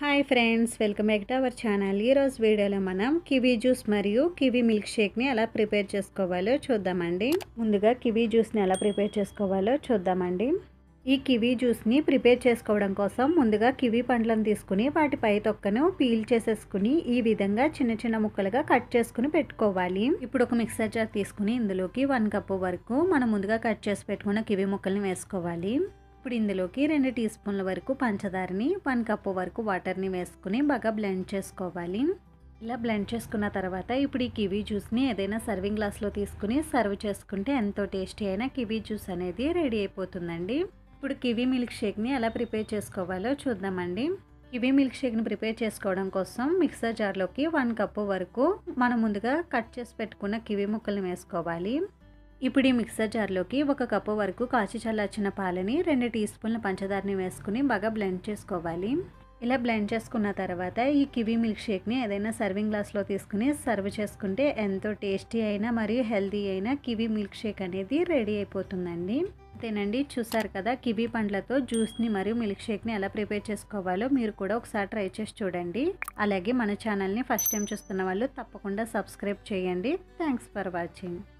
Hi friends, welcome back to our channel. ఈరోజు వీడియోలో మనం కివీ జ్యూస్ మరియు కివీ మిల్క్ షేక్ని ఎలా ప్రిపేర్ చేసుకోవాలో చూద్దామండి. ముందుగా కివీ జ్యూస్ని ఎలా ప్రిపేర్ చేసుకోవాలో చూద్దామండి. ఈ కివీ జ్యూస్ని ప్రిపేర్ చేసుకోవడం కోసం ముందుగా కివీ పండ్లను తీసుకుని వాటి పై తొక్కను పీల్ చేసేసుకుని ఈ విధంగా చిన్న చిన్న ముక్కలుగా కట్ చేసుకుని పెట్టుకోవాలి. ఇప్పుడు ఒక మిక్సర్ జార్ తీసుకుని ఇందులోకి 1 కప్పు వరకు మనం ముందుగా కట్ చేసి పెట్టుకున్న కివీ ముక్కల్ని వేసుకోవాలి. ఇప్పుడు ఇందులోకి 2 టీ స్పూన్ల వరకు పంచదారని 1 కప్పు వరకు వాటర్ని వేసుకుని బాగా బ్లెండ్ చేసుకోవాలి. ఇలా బ్లెండ్ చేసుకున్న తర్వాత ఇప్పుడు ఈ కివీ జ్యూస్ని ఏదైనా సర్వింగ్ గ్లాస్లో తీసుకుని సర్వ్ చేసుకుంటే ఎంతో టేస్టీ అయిన కివీ జ్యూస్ అనేది రెడీ అయిపోతుందండి. ఇప్పుడు కివీ మిల్క్ షేక్ని ఎలా ప్రిపేర్ చేసుకోవాలో చూద్దామండి. కివీ మిల్క్ షేక్ని ప్రిపేర్ చేసుకోవడం కోసం మిక్సర్ జార్లోకి 1 కప్పు వరకు మనం ముందుగా కట్ చేసి పెట్టుకున్న కివీ ముక్కల్ని వేసుకోవాలి. ఇప్పుడు ఈ మిక్సర్ జార్లోకి 1 కప్పు వరకు కాచి చల్లార్చిన పాలని 2 టీ స్పూన్ల పంచదారని వేసుకుని బాగా బ్లెండ్ చేసుకోవాలి. ఇలా బ్లెండ్ చేసుకున్న తర్వాత ఈ కివీ మిల్క్ షేక్ని ఏదైనా సర్వింగ్ గ్లాస్లో తీసుకుని సర్వ్ చేసుకుంటే ఎంతో టేస్టీ అయిన మరియు హెల్తీ అయిన కివీ మిల్క్ షేక్ అనేది రెడీ అయిపోతుందండి. అంతేనండి, చూసారు కదా కివీ పండ్లతో జ్యూస్ని మరియు మిల్క్ షేక్ని ఎలా ప్రిపేర్ చేసుకోవాలో మీరు కూడా ఒకసారి ట్రై చేసి చూడండి. అలాగే మన ఛానల్ని ఫస్ట్ టైం చూస్తున్న వాళ్ళు తప్పకుండా సబ్స్క్రైబ్ చేయండి. Thanks for watching.